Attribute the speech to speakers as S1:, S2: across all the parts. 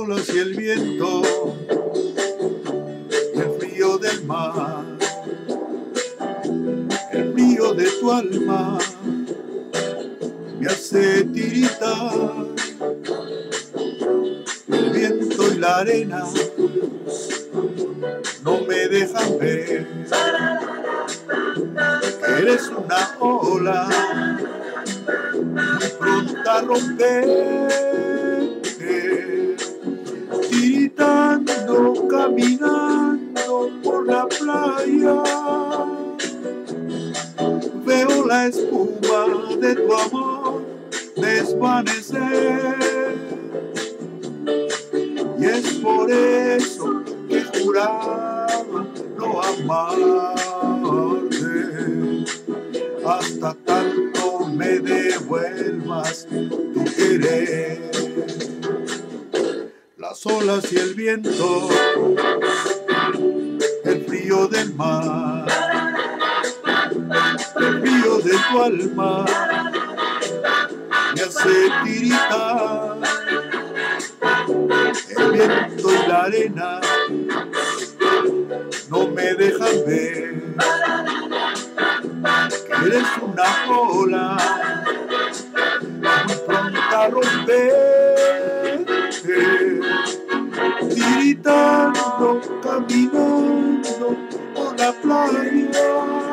S1: olas y el viento, el frío del mar, el frío de tu alma me hace tiritar. El viento y la arena no me dejan ver que eres una ola muy pronta a romper, tiritando, caminando por la playa. Veo la espuma de tu amor desvanecer, y es por eso que juraba no amarte, hasta tanto me devuelvas tu querer. Las olas y el viento, el frío del mar, el frío de tu alma me hace tiritar. El viento y la arena no me dejan ver que eres una ola muy pronta a romper, tiritando, caminando por la playa.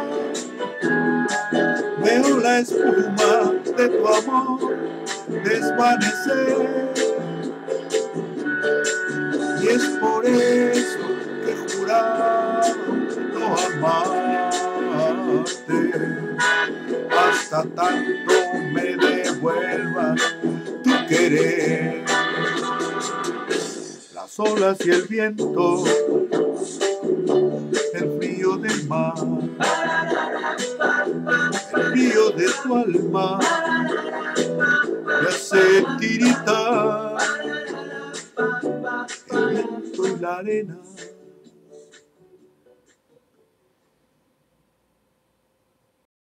S1: Veo la espuma de tu amor desvanecer, y es por eso que juraba no amarte, hasta tanto me devuelvas tu querer. Las olas y el viento, el frío del mar, el frío de tu alma me hace tiritar. El viento y la arena